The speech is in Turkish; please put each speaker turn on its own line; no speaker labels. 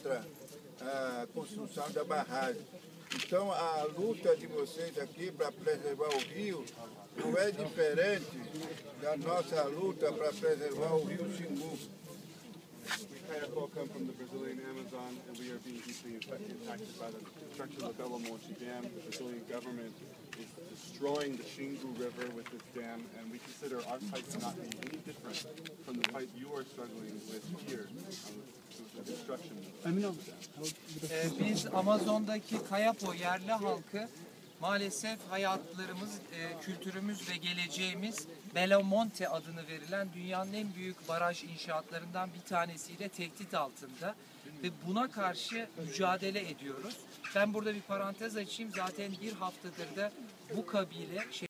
contra a construção da barragem. Então, a luta de vocês aqui para preservar o rio não é diferente da nossa luta para preservar o rio Xingu.
Hasankeyf come from the Brazilian Amazon, and we are being deeply impacted by the construction of the Belo Monte Dam. The Brazilian government is destroying the Xingu River with this dam, and we consider our fight to not be any different from the fight you are struggling with here with the destruction of the dam.
Biz Amazon'daki Kayapo yerli halkı maalesef hayatlarımız, kültürümüz ve geleceğimiz Belo Monte adını verilen dünyanın en büyük baraj inşaatlarından bir tanesiyle tehdit altında ve buna karşı mücadele ediyoruz. Ben burada bir parantez açayım. Zaten bir haftadır da bu kabile